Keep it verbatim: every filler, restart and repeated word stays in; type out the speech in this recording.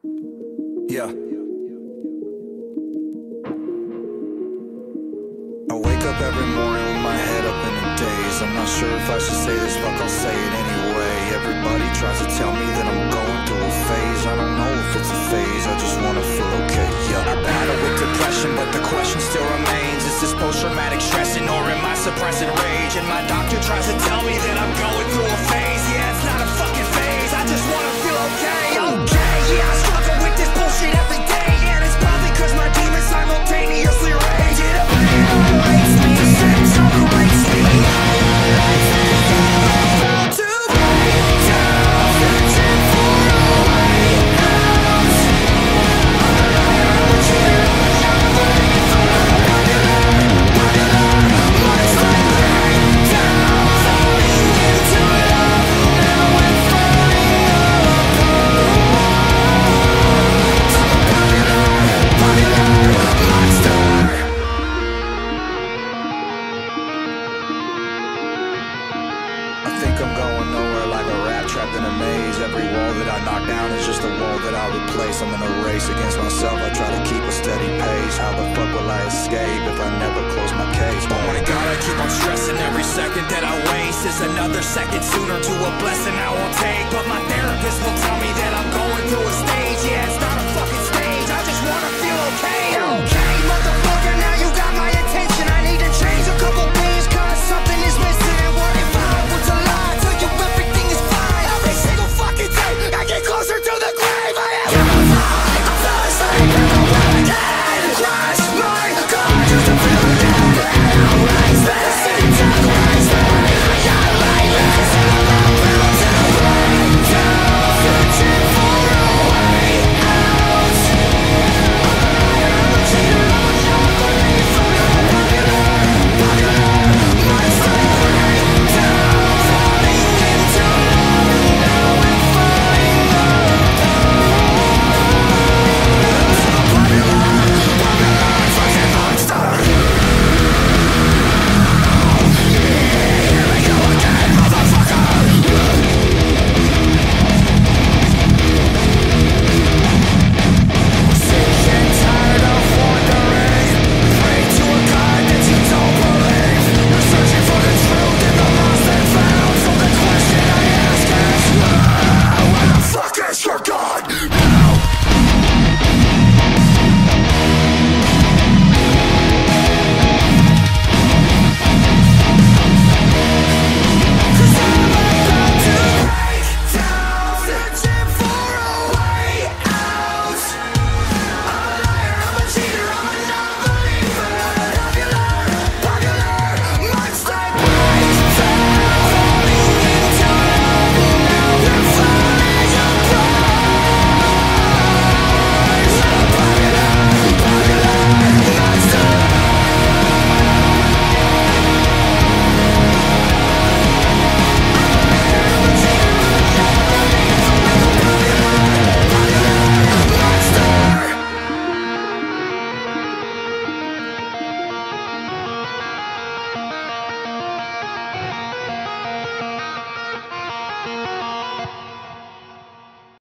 Yeah. I wake up every morning with my head up in a daze. I'm not sure if I should say this, fuck, I'll say it anyway. Everybody tries to tell me that I'm going through a phase. I don't know if it's a phase, I just wanna feel okay, yeah. I battle with depression, but the question still remains: is this post-traumatic stressing, or am I suppressing rage? And my doctor tries to tell me that I'm going through a phase. Yeah, it's not a fucking phase, I just wanna feel okay. Okay, yeah, I struggle with this bullshit every day, and it's probably cause my demons simultaneously rage. It obliterates me, separates me. To break down, searching for a way out. Much like rain down, falling into love. Now we're falling apart. Popular monster. I think I'm going nowhere like a rat trapped in a maze. Every wall that I knock down is just a wall that I replace. I'm in a race against myself, I try to keep a steady pace. How the fuck will I escape if I never close my case? Oh my god, I keep on stressing. Every second that I waste is another second sooner to a blessing I won't take. But my therapist will tell me that I'm going through a